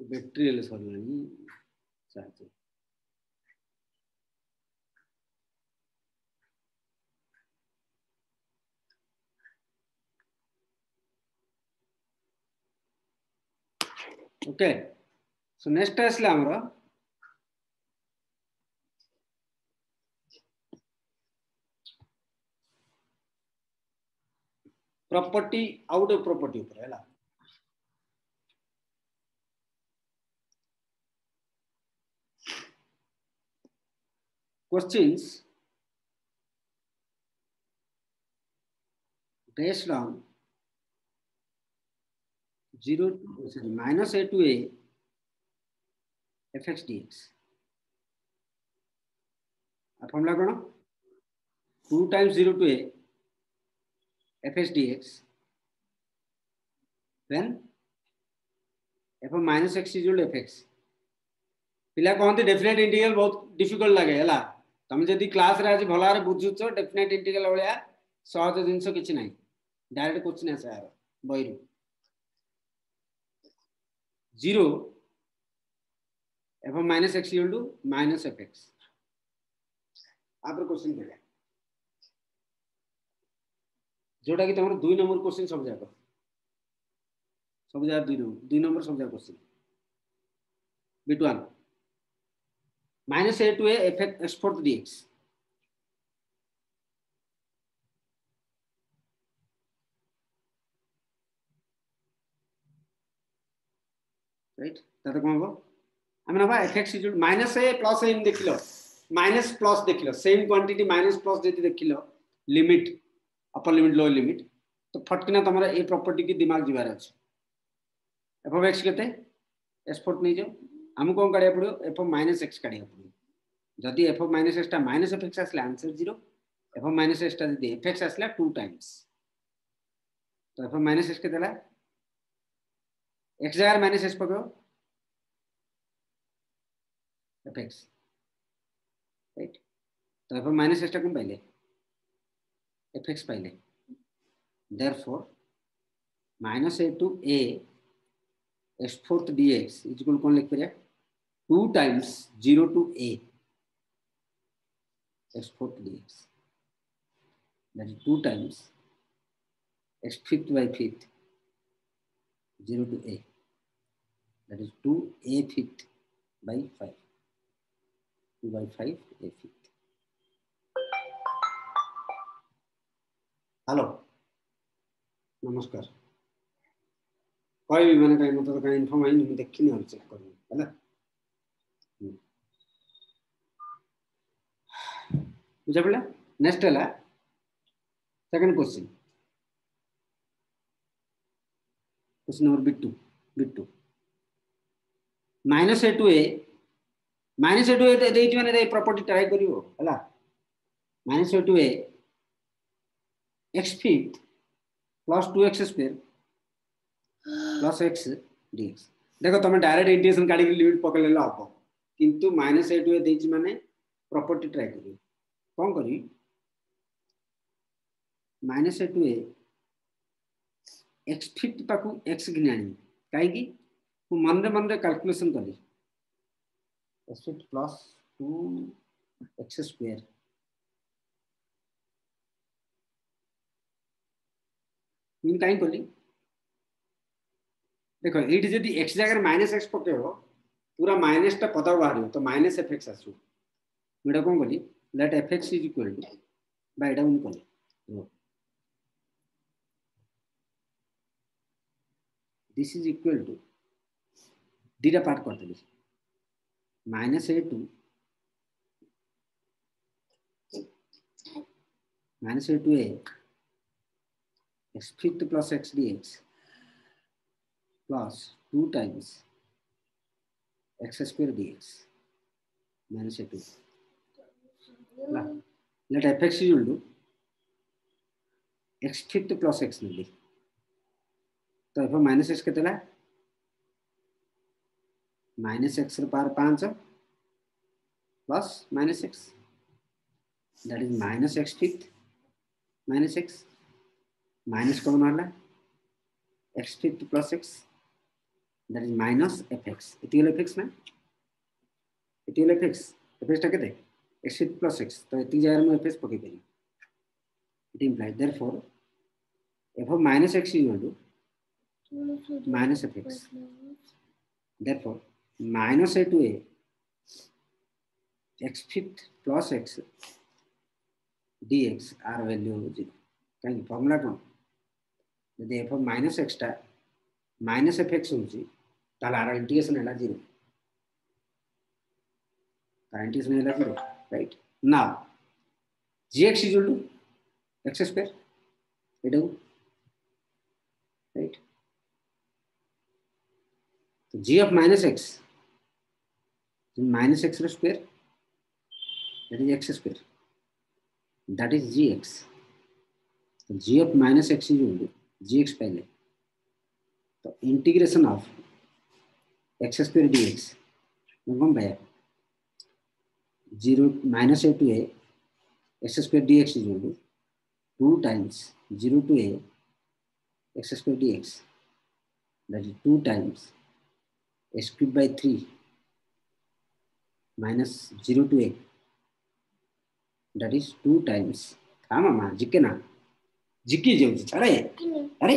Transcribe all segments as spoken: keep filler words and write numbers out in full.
Battery हेले सरलानी charge okay so next आसला हमर प्रॉपर्टी आउट ऑफ प्रॉपर्टी ऊपर हैला questions based on zero to sorry, minus a to a fx dx आ फॉर्मूला कोन two times zero to a fx dx then f of minus x is equal to fx पिला कहते definite integral बहुत difficult लगे है तुम जदि class रे आज भलारे बुझुछ डेफिनेट इंटीग्रल भलिया सहज जिंस किछि नाही डायरेक्ट क्वेश्चन आसे यार बहिरु zero f of minus x equal to minus fx आपरो क्वेश्चन के जोटा कि तमरो दो नंबर क्वेश्चन सब जाको सब जा दो नंबर दो नंबर सब जा question bit one minus a to a f x fourth dx right ताते कोन हो हम नबा fx is minus a plus a देखिलो minus plus देखिलो सेम क्वांटिटी minus plus जति देखिलो limit upper limit lower limit तो फटकिना तमरा ए प्रॉपर्टी की दिमाग जिबार अछि f of x केते s फोर्थ नै जो हम कोन काढिया पड़ो f of minus x काढिया पड़ो जदि f of minus x ता minus fx आसले answer zero f of minus x ता जदि fx आसला two times तो f of minus x के देला x जार minus x पकड़ो fx राइट तो f of minus x ता कोन पाइले fx पाइले therefore minus a to a x fourth dx is equal कोन लिख परिया two times zero to a x fourth dx that is two times x fifth by fifth zero to a that is two a fifth by five two by five a fifth hello नमस्कार कोई माने कहीं मतलब कहीं information मैं देखिनी और check करूँ है ना बुझा पड़ा नेक्स्ट है second question question number bit two bit two minus a to a minus a to a देइति माने दे प्रॉपर्टी ट्राई करिवो हला minus a to a x fifth plus two x square plus x dx देखो तुम direct integration काढी limit पकड़ लेला हबो किंतु माइनस ए टू ए देइति माने प्रॉपर्टी ट्राई करिवो कौन करी minus a to a x fifth पाकू एक्स घिनाणी काई की मु मन रे मन रे कैलकुलेशन करी x fifth plus two x square इन काई कली देखो एटी जदी x जगह माइनस x पकेबो पूरा माइनस ता पता बाहरियो तो माइनस fx आसु मेडा कोन कली let fx is equal to by down कली this is equal to दीटा पार्ट कर देली minus a to minus a to a x fifth plus x dx plus two times x square dx minus a two let fx is equal to x fifth plus x मिली तो f minus x केतेला minus x रे power पाँच plus minus x that is minus x fifth minus x minus कौन मारला x fifth plus x that is minus fx. It will fx na? It will fx. Fx ta kete? X plus x. So eti jagare mu fx pakai pari. It implies therefore f of minus x is equal to minus fx. Therefore minus a to a x fifth plus x dx r value zero. Can formula कौन? यदि f of minus x टा minus fx होची ताला आर integration हैला zero. ताला integration हैला zero, right? Now gx is equal to x square. इधर right? तो g of minus x minus x square, that is x square, that is gx. तो g of minus x is equal to gx पहले, तो integration of x square dx कौन भैया zero minus a to a x square dx is equal to two times zero to a x square dx, that is two times x cubed by three minus zero to a, that is two times हाँ मामा जिके ना जिके जो अरे अरे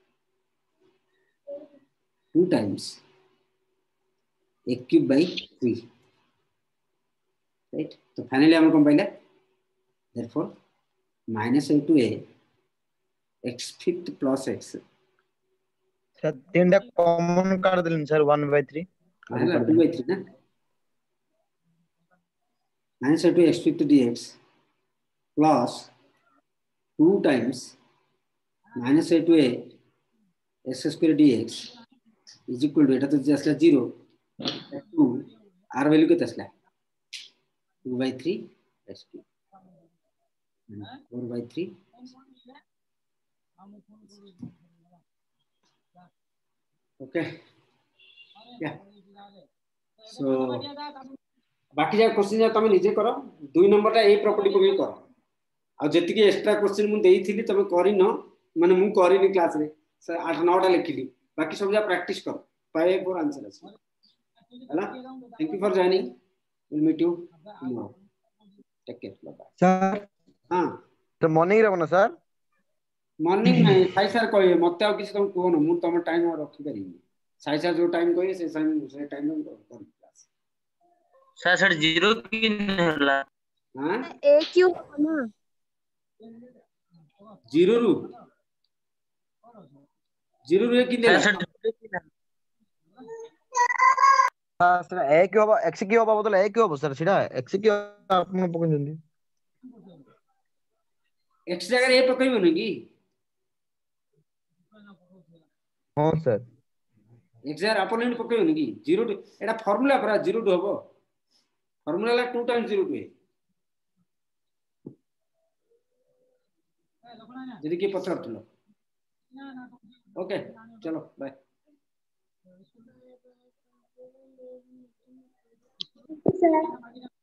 two times a cube by three, right? तो finally हम कौन पाइले? Therefore minus a to a x fifth plus x. Sir तीन टा कॉमन कर दिलन सर one by three. हाँ ना two by three ना. Minus a to x fifth dx plus two times minus a to a x square dx is equal to এটা তো আসলে zero two r value কত আসলে two by three x cube four by three. Okay, yeah, so बाकी जा question जा तमे निजे करो. दुई नंबर टा ए प्रॉपर्टी को भी करो. आ जति के एक्स्ट्रा क्वेश्चन मु देई थिली तमे करि न माने मु करि नि क्लास रे आठ नौ टा लिखिली. बाकी सब जा प्रैक्टिस करो. पाए फोर आंसर अछि हला. Thank you for joining. Will meet you tomorrow. Take care. Bye bye. Sir हां तो मॉर्निंग रे बना सर. मॉर्निंग नहीं साई सर कहए मते आ किछ तुम कोन मु तुम टाइम रखि परिनी. साई सर जो टाइम कहए से टाइम से टाइम में कर क्लास. सर सर जीरो की होला. हां ए क्यू ना जीरो रु जीरो रु कि सर देला. सर जीरो की ना. हां सर ए क्यू हबो x क्यू हबो बदले ए क्यू हबो सर सीधा x क्यू आपन पकन जंदी. x जगह ए पकइबो न की. हां सर x जगह अपन पकइबो न की जीरो टू एटा फार्मूला पर जीरो टू हबो. फार्मूला ला two times zero to a. जदी के पत्र तुलो. ओके चलो बाय. सर